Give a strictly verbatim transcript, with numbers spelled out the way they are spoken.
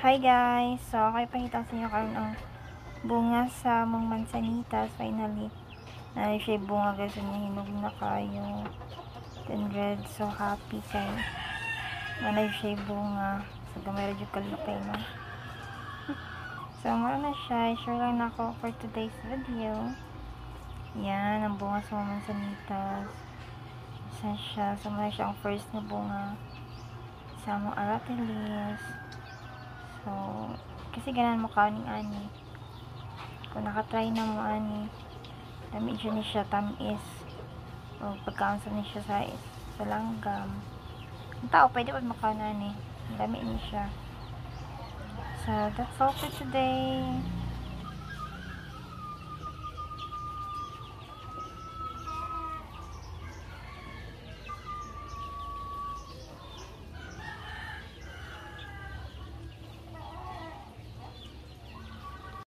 Hi guys! So, ako ipakita sa inyo karon ang bunga sa mong mansanitas. Finally, na siya bunga guys. Niya hinog na kayo. Then red. So, happy kay na siya bunga. So, gamay rin yung kalupay no? So, mara na siya. I-share lang na ako for today's video. Yan, ang bunga sa mong mansanitas. Isa siya. So, mara siya ang first na bunga sa mong aratilis. So, kasi ganan mo kauning ani. Kung nakatry na mo ani, dami siya ni siya tamis. O pagkaunsa ni siya sa sa langgam. Ang tao pwede pag makaon ani. Dami ni siya. So, that's all for today.